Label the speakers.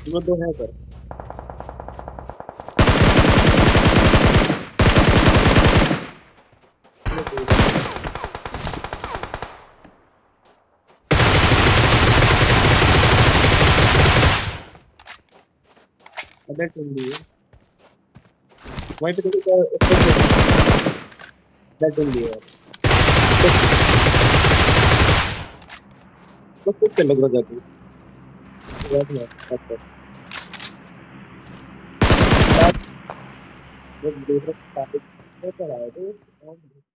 Speaker 1: वो दो है सर। चलो कोई बात नहीं। अदर टीम भी है। वहीं पे देखो अदर टीम भी है। तो बस कुछ कर लग जाती है। बात नहीं बात कर। बात जब दूसरे टॉपिक पे चला है तो